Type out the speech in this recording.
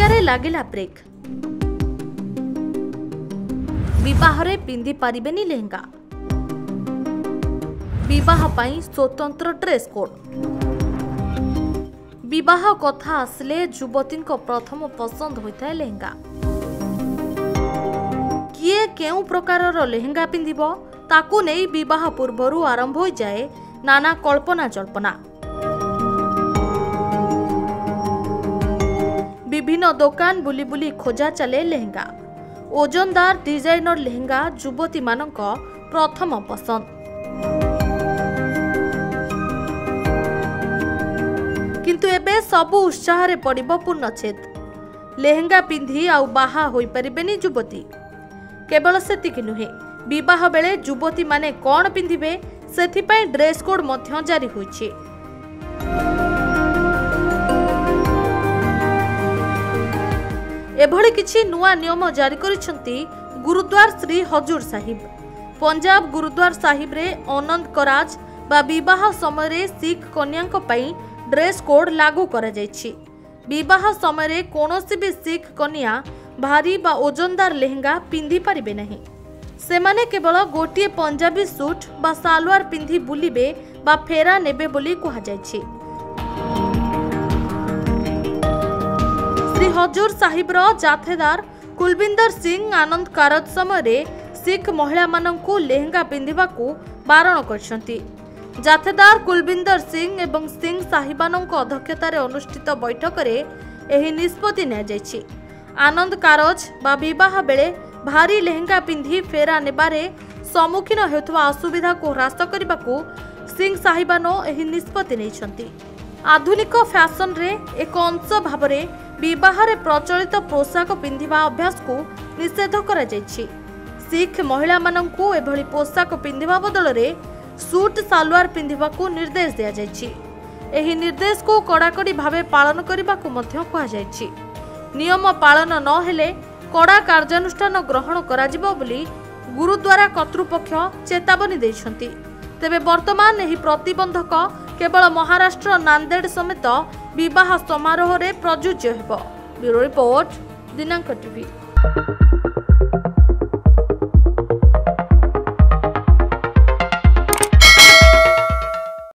चिलिकारे लागिला ब्रेक। विवाहरे पिंधि पारिबेनी लेहेंगा। विवाह पाई स्वतंत्र ड्रेस कोड। विवाह कथा आसले युवती प्रथम पसंद होता है लेहेंगा। किए केउ प्रकारर लेहेंगा पिंधिबो ताकू नहीं विवाह पूर्वरु आरंभ हो जाए नाना कल्पना जल्पना। विभिन्न दुकान बुली बुली खोजा चले लेहेंगा। ओजनदार डिजाइनर लेहेंगा युवती मानक प्रथम पसंद। किंतु एबे सबु उत्साह रे पड़िबो पूर्णछेद। लेहेंगा पिंधि आउ बाहा होई परिबेनी युवती। केवल सेतिकि नुहे, विवाह बेले युवती माने कोन पिंधिबे सेथिपाई ड्रेस कोड मध्य जारी होइछि। एभली किछि नुआ नियम जारी करिसंती गुरुद्वार श्री हजूर साहिब। पंजाब गुरुद्वार साहिब रे आनंद कराज बा विवाह समय रे सिख कन्याक पई ड्रेस कोड लागू करा जायछि। विवाह समय रे कोनोसी भी सिख कन्या भारी बा ओजनदार लेहेंगा पिंधि पारिबे नहीं। सेमाने केवल गोटिए पंजाबी सूट बा सालवार पिंधि बुलिबे बा फेरा नेबे बोली कहा जायछि। श्री हजूर साहिब रो जाथेदार कुलविंदर सिंह आनंद कारज समय सिख महिला मानंकु लेहेंगा पिंधिबाकू बारण करछंती। जाथेदार कुलविंदर सिंह एवं सिंह साहिबानंक अध्यक्षतार अनुष्ठित बैठक रे एही निष्पत्ति निया जायछि। आनंद कारज बा विवाह बेले भारी लेहेंगा पिंधि फेरा नेबारे सम्मुखीन हेउथवा असुविधा को ह्रास करबाकू सिंह साहिबानो एही निष्पत्ति नैछंती। आधुनिक फैशन रे एक अंश भाबरे विवाह रे प्रचलित पोशाक पिंधिबा अभ्यास को निषेध करा जायछि। सिख महिला मानंकु एभली पोशाक पिंधिबा बदल रे सूट सालवार पिंधिबाकू निर्देश दिया जायछि। एही निर्देश को कड़ाकड़ी भावे पालन करबाकू मध्य कहा जायछि। नियम पालन न हेले कड़ा कार्यानुष्ठान ग्रहण कराजिबो बोली गुरुद्वारा कर्तृपक्ष चेतावनी दैछंती। तेबे वर्तमान एही प्रतिबंधक केवल महाराष्ट्र नांदेड़ समेत विवाह समारोह रे प्रযোज्य हेबो। ब्यूरो रिपोर्ट दिनांक टीवी।